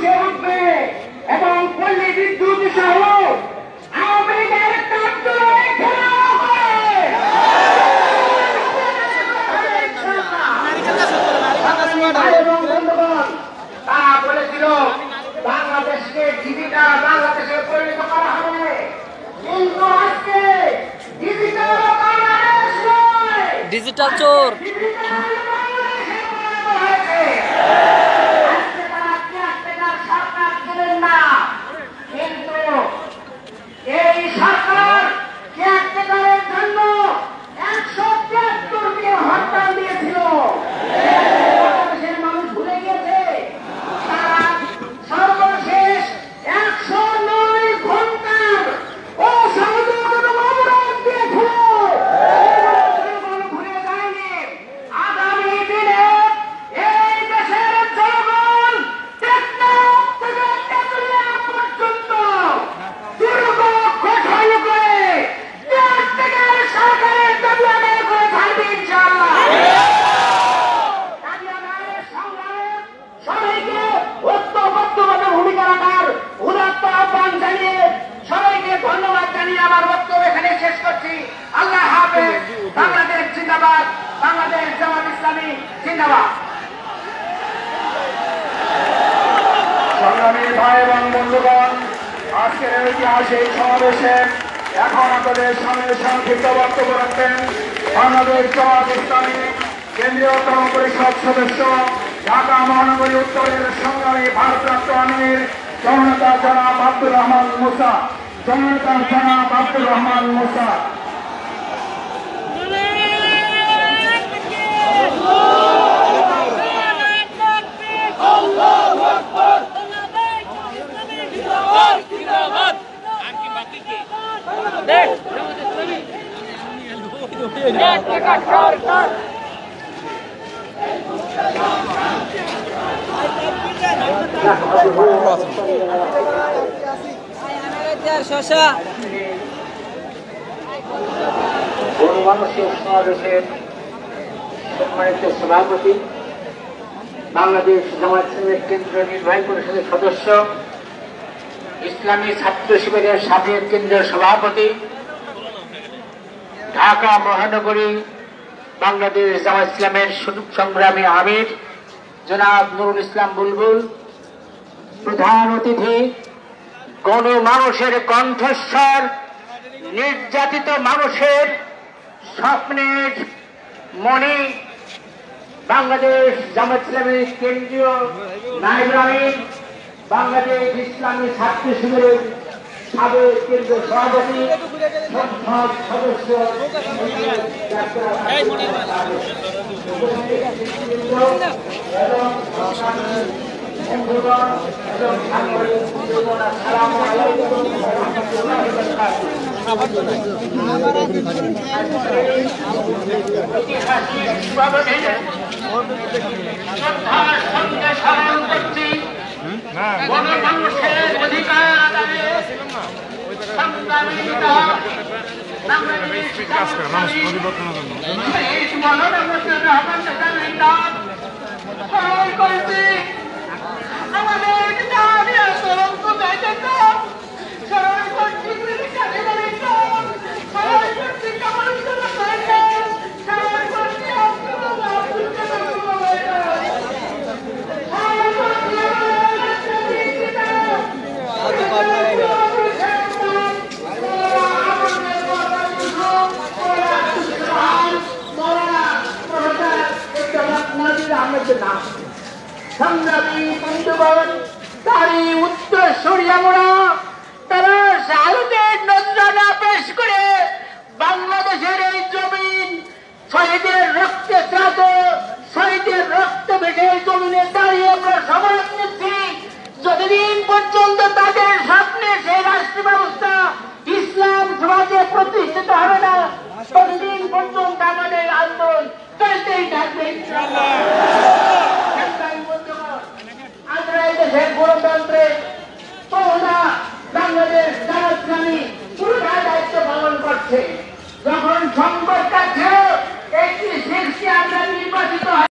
ভেসে উঠবে এবং পল্লী বিদ্যুৎ সহ আওয়ামী লীগের কার্যালয়ে ঘেরাও করে তারা বলেছিল বাংলাদেশকে ডিজিটাল বাংলাদেশে পরিণত করা হবে, কিন্তু আজকে ডিজিটাল বাংলাদেশ নয়, ডিজিটাল চোর কিন্তু এই সরকার কেয়ারটেকারের জন্য 173 দিন হরতাল দিয়েছিল। বাংলাদেশের মানুষ ভুলে গিয়েছে, তারা সর্বশেষ 109 ঘন্টার অসহযোগ অবরোধ দিয়েছিল। ভুলে যায়নি। আগামী দিনে এই দেশের জনগণ টেকনাফ থেকে তেঁতুলিয়া পর্যন্ত দুর্গ গঠন করে কেয়ারটেকার সরকারের দাবি আদায় করে থাকবে ইনশাআল্লাহ। দাবি আদায়ের সংগ্রামে সবাইকে ঐক্যবদ্ধভাবে ভূমিকা রাখার উদাত্ত আহ্বান জানিয়ে সবাইকে ধন্যবাদ জানিয়ে আমার বক্তব্য এখানে শেষ করছি। আল্লাহ হাফেজ। বাংলাদেশ জিন্দাবাদ, বাংলাদেশ জামাত ইসলামী জিন্দাবাদ। সংগ্রামী ভাই এবং বন্ধুগণ, আজকের ঐতিহাসিক সমাবেশে এখন আপনাদের সামনে সংক্ষিপ্ত বক্তব্য রাখবেন বাংলাদেশ জামাত ইসলামী কেন্দ্রীয় কর্ম পরিষদ সদস্য, ঢাকা মহানগরী উত্তরের সংগ্রামী ভারপ্রাপ্ত আমির জননেতা জনাব আব্দুর রহমান মুসা। জননেতা জনাব আব্দুর রহমান মুসা। গণমানুষের সমাবেশের সম্মানিত সভাপতি, বাংলাদেশ জামাত ইসলামের কেন্দ্রীয় নির্বাহী পরিষদের সদস্য, ইসলামী ছাত্র শিবিরের সাবেক কেন্দ্রীয় সভাপতি, ঢাকা মহানগরী বাংলাদেশ জামাত ইসলামের সংগ্রামী আমির জনাব নুরুল ইসলাম বুলবুল, প্রধান অতিথি, গণমানুষের কণ্ঠস্বর, নির্যাতিত মানুষের স্বপ্নের মণি, বাংলাদেশ জামাত ইসলামের কেন্দ্রীয় নায়েব আমির, বাংলাদেশ ইসলামী ছাত্র শিবিরের সাবেক কেন্দ্রীয় সভাপতি, সংসদ সদস্য, বন্ধুগণ এবং সাংবাদিক বন্ধুগণ, আসসালামু আলাইকুম ওয়া রাহমাতুল্লাহি ওয়া বারাকাতুহু। ঐতিহাসিক সমাবেশে শ্রদ্ধার সঙ্গে স্মরণ করছি গণমানুষের অধিকার আদায়ে সংগ্রামীরা বাংলাদেশ শহীদ মৌলানা মুজিবুর রহমান জিন্দাবাদ স্মরণ করছি। আমাদের দাবি আন্দোলন কোথায় যেত, স্মরণ করছি স্মরণ করছি কামাল স্মরণ করছি সংগ্রামী বন্ধুগণ, তারই উত্তরসূরি আমরা, তারা শাহাদাতের নজরানা পেশ করে বাংলাদেশের এই জমিন শহীদের রক্তে স্নাত, শহীদের রক্ত ভেসে জমিনে দাঁড়িয়ে আমরা শপথ নিচ্ছি, যতদিন পর্যন্ত তাদের স্বপ্নে সেই রাষ্ট্র ব্যবস্থা ইসলাম সমাজে প্রতিষ্ঠিত হবে না, ততদিন পর্যন্ত আমাদের আন্দোলন চলতেই থাকবে।